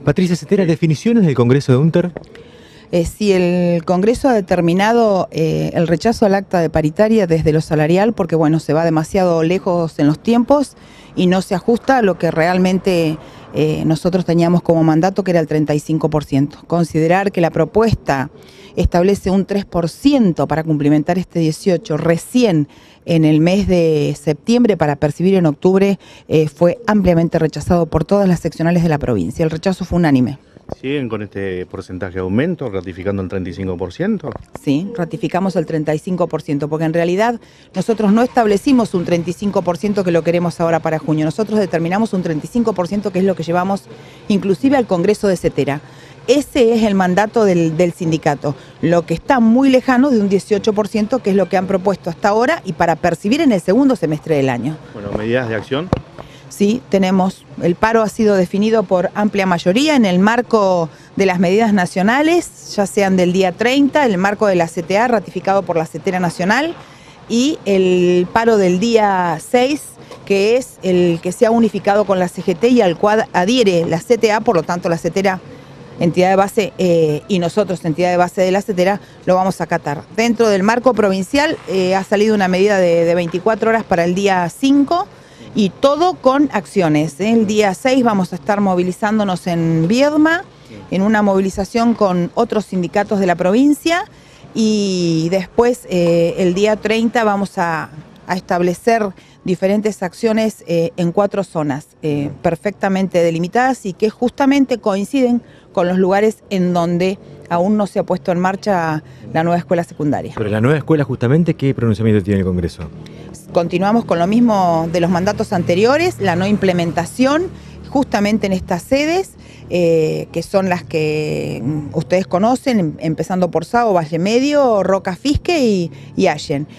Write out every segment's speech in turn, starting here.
Patricia Cetera, definiciones del Congreso de UNTER. Si el Congreso ha determinado el rechazo al acta de paritaria desde lo salarial, porque bueno, se va demasiado lejos en los tiempos y no se ajusta a lo que realmente nosotros teníamos como mandato, que era el 35%. Considerar que la propuesta establece un 3% para cumplimentar este 18 recién en el mes de septiembre para percibir en octubre fue ampliamente rechazado por todas las seccionales de la provincia. El rechazo fue unánime. ¿Siguen con este porcentaje de aumento, ratificando el 35%? Sí, ratificamos el 35%, porque en realidad nosotros no establecimos un 35% que lo queremos ahora para junio. Nosotros determinamos un 35% que es lo que llevamos inclusive al Congreso de Cetera. Ese es el mandato del sindicato, lo que está muy lejano de un 18%, que es lo que han propuesto hasta ahora y para percibir en el segundo semestre del año. Bueno, ¿medidas de acción? Sí, tenemos. El paro ha sido definido por amplia mayoría en el marco de las medidas nacionales, ya sean del día 30, el marco de la CTA ratificado por la CETERA Nacional, y el paro del día 6, que es el que se ha unificado con la CGT y al cual adhiere la CTA, por lo tanto la CETERA, entidad de base, y nosotros, entidad de base de la CETERA, lo vamos a acatar. Dentro del marco provincial ha salido una medida de 24 horas para el día 5, y todo con acciones. El día 6 vamos a estar movilizándonos en Viedma, en una movilización con otros sindicatos de la provincia, y después el día 30 vamos a establecer diferentes acciones en 4 zonas perfectamente delimitadas y que justamente coinciden con los lugares en donde aún no se ha puesto en marcha la nueva escuela secundaria. Pero la nueva escuela, justamente, ¿qué pronunciamiento tiene el Congreso? Continuamos con lo mismo de los mandatos anteriores, la no implementación justamente en estas sedes, que son las que ustedes conocen, empezando por Sao, Valle Medio, Roca Fisque y Allen.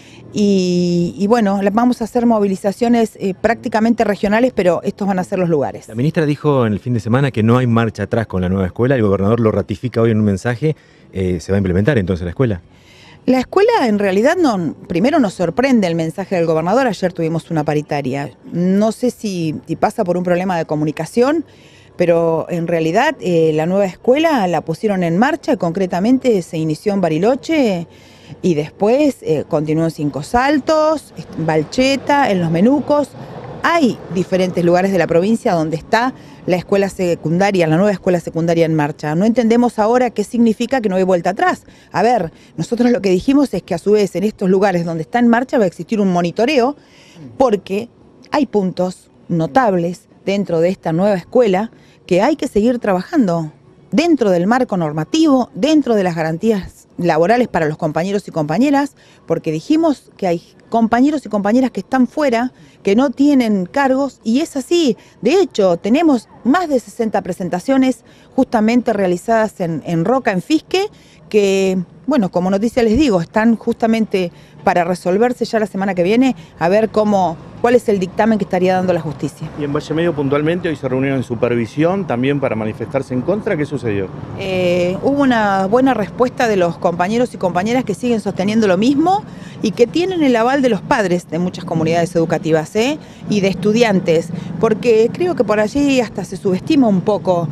Y bueno, vamos a hacer movilizaciones prácticamente regionales, pero estos van a ser los lugares. La ministra dijo en el fin de semana que no hay marcha atrás con la nueva escuela, el gobernador lo ratifica hoy en un mensaje, ¿se va a implementar entonces la escuela? La escuela en realidad primero nos sorprende el mensaje del gobernador. Ayer tuvimos una paritaria. No sé si pasa por un problema de comunicación, pero en realidad la nueva escuela la pusieron en marcha, concretamente se inició en Bariloche y después continuó en Cinco Saltos, Balcheta, en Los Menucos. Hay diferentes lugares de la provincia donde está la escuela secundaria, la nueva escuela secundaria en marcha. No entendemos ahora qué significa que no hay vuelta atrás. A ver, nosotros lo que dijimos es que a su vez en estos lugares donde está en marcha va a existir un monitoreo, porque hay puntos notables dentro de esta nueva escuela que hay que seguir trabajando dentro del marco normativo, dentro de las garantías laborales para los compañeros y compañeras, porque dijimos que hay compañeros y compañeras que están fuera, que no tienen cargos, y es así. De hecho, tenemos más de 60 presentaciones justamente realizadas en Roca, en Fisque, que, bueno, como noticia les digo, están justamente para resolverse ya la semana que viene, a ver cuál es el dictamen que estaría dando la justicia. Y en Valle Medio puntualmente hoy se reunieron en supervisión también para manifestarse en contra. ¿Qué sucedió? Hubo una buena respuesta de los compañeros y compañeras que siguen sosteniendo lo mismo y que tienen el aval de los padres de muchas comunidades educativas y de estudiantes, porque creo que por allí hasta se subestima un poco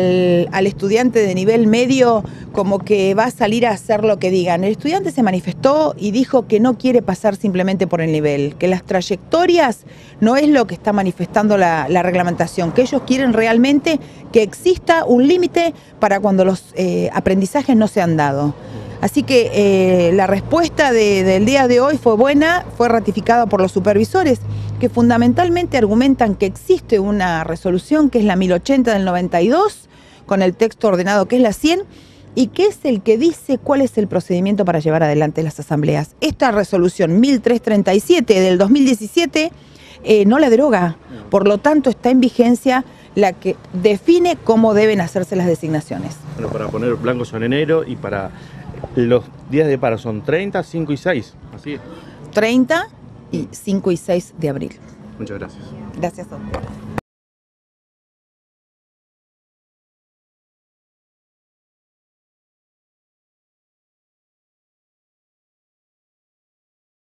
al estudiante de nivel medio, como que va a salir a hacer lo que digan. El estudiante se manifestó y dijo que no quiere pasar simplemente por el nivel, que las trayectorias no es lo que está manifestando la reglamentación, que ellos quieren realmente que exista un límite para cuando los aprendizajes no se han dado. Así que la respuesta del día de hoy fue buena, fue ratificada por los supervisores, que fundamentalmente argumentan que existe una resolución que es la 1080 del 92, con el texto ordenado que es la 100, y que es el que dice cuál es el procedimiento para llevar adelante las asambleas. Esta resolución 1337 del 2017 no la deroga, por lo tanto está en vigencia la que define cómo deben hacerse las designaciones. Bueno, para poner blancos en enero y para los días de paro son 30, 5 y 6, ¿así es? 30 y 5 y 6 de abril. Muchas gracias. Gracias a ustedes.